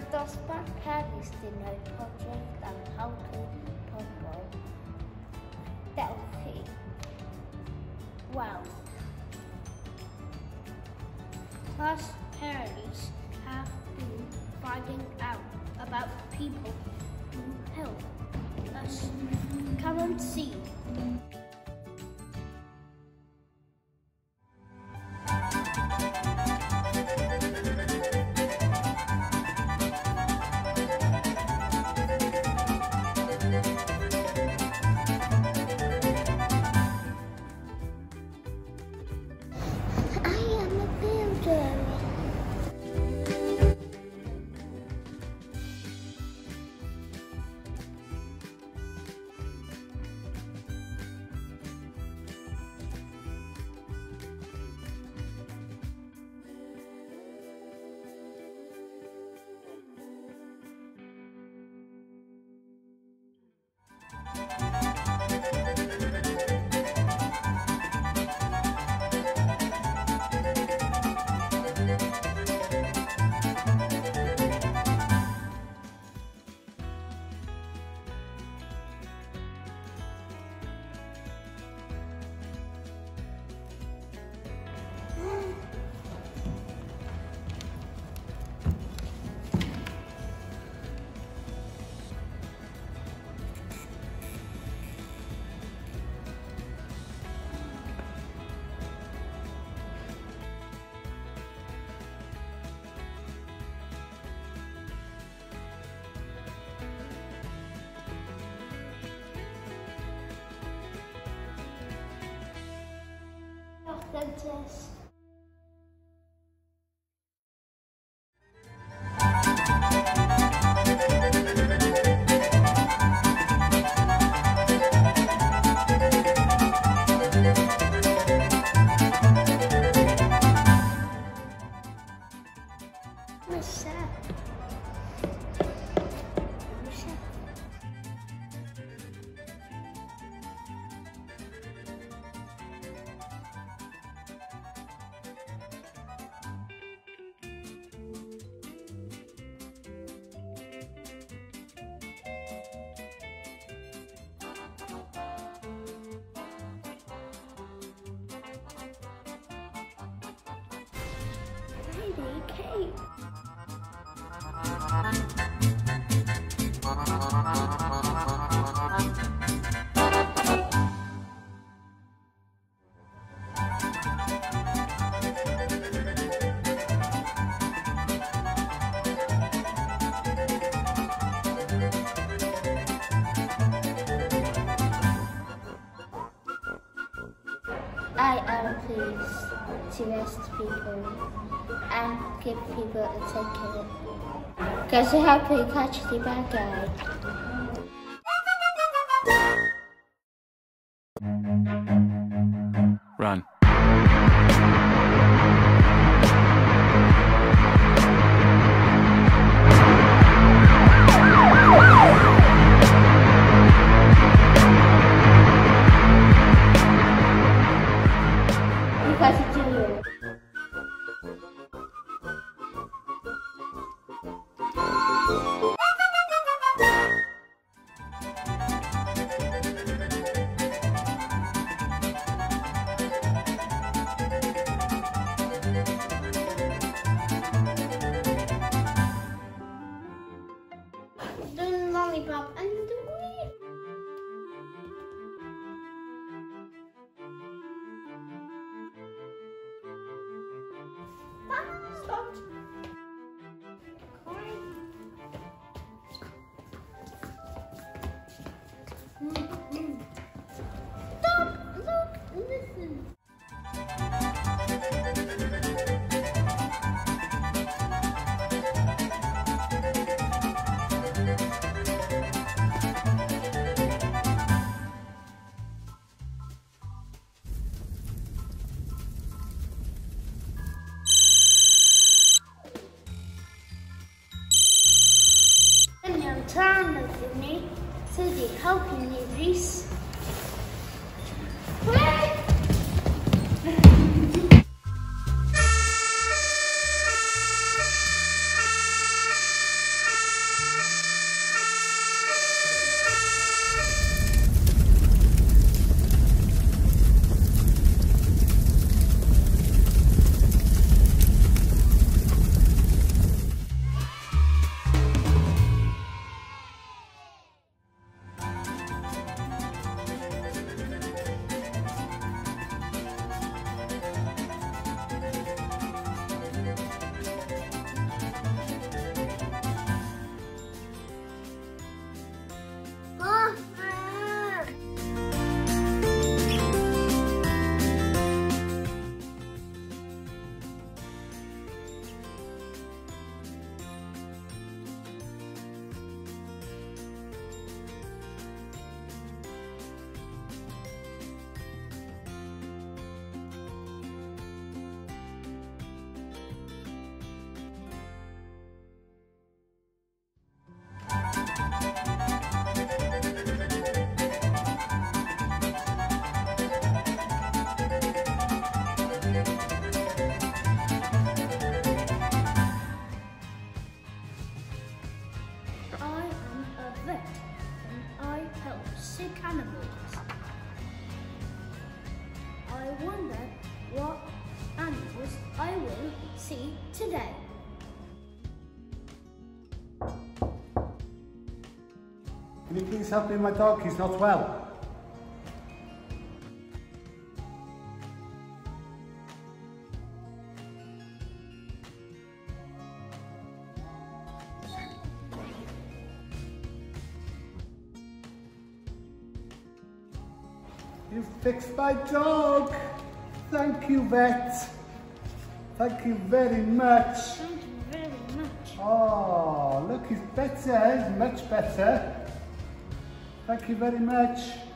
dos backpackers did no project and how to football. Delphi. Wow. Plus, parents have been finding out about people who help us. Come and see. Dentist. Cake. I am pleased to rest people and give people a ticket. Because you have to catch the bad guy. Run. Because it's you. The lollipop and the wheel. Stop. Stop. Look. Listen. Turn with me so they help you this. Can you please help me with my dog? He's not well. You fixed my dog. Thank you, vet. Thank you very much. Thank you very much. Oh, look, he's better. He's much better. Thank you very much.